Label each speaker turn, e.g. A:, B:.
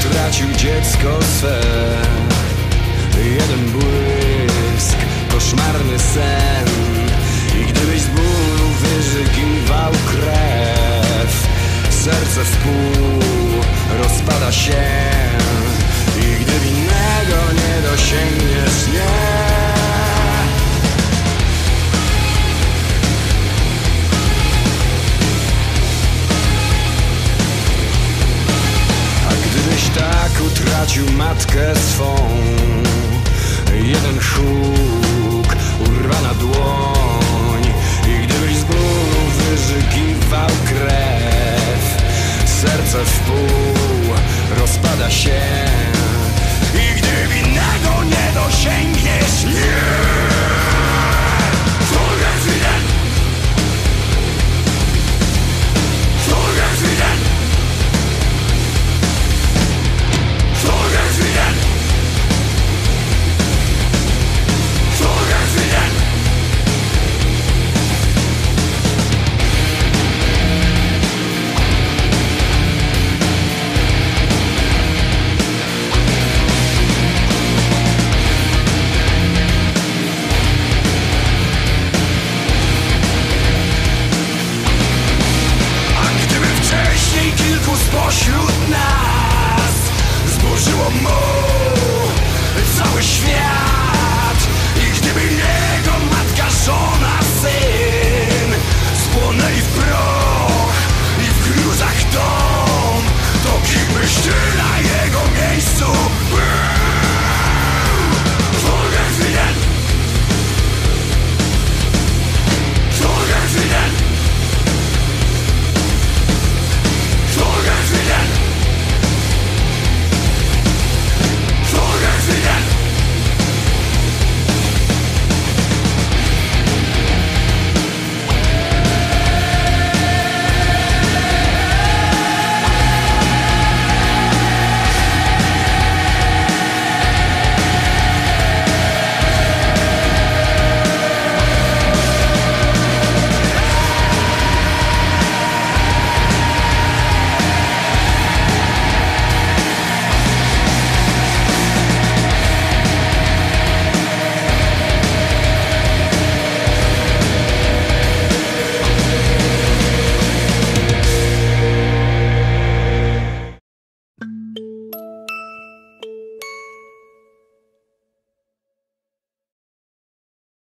A: utracił dziecko swe. Jeden błysk, koszmarny sen. I gdybyś z bólu wyżygiwał krew, serce w pół rozpada się. I gdy winnego nie dosięgniesz, nie. Tak utracił matkę swą. Jeden huk, urwana dłoń. I gdybyś z bólu wyżygiwał krew, serce w pół rozpada się.